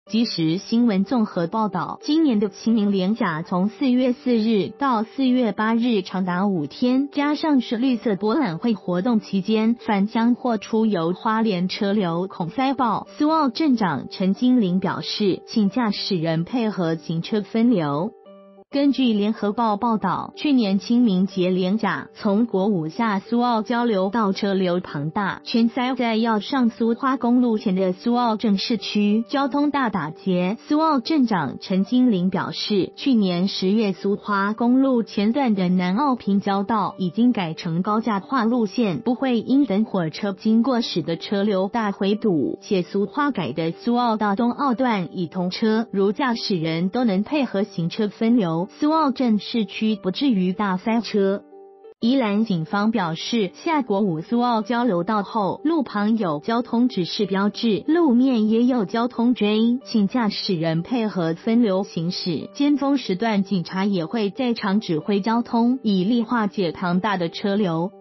即时新闻综合报道，今年的清明连假从4月4日到4月8日长达5天，加上是绿色博览会活动期间，返乡或出游花莲车流恐塞爆。苏澳镇长陈金玲表示，请驾驶人配合行车分流。根据联合报报道，去年清明节连假，从国五下苏澳交流道车流庞大，全塞在要上苏花公路前的苏澳镇市区，交通大打结。苏澳镇长陈金玲表示，去年10月苏花公路前段的南澳平交道已经改成高架化路线，不会因等火车经过使得车流大回堵，且苏花改的苏澳到东澳段已通车，如驾驶人都能配合行车分流，苏澳镇市区不至于大塞车。宜兰警方表示，下国五苏澳交流道后，路旁有交通指示标志，路面也有交通锥，请驾驶人配合分流行驶。尖峰时段，警察也会在场指挥交通，以力化解庞大的车流。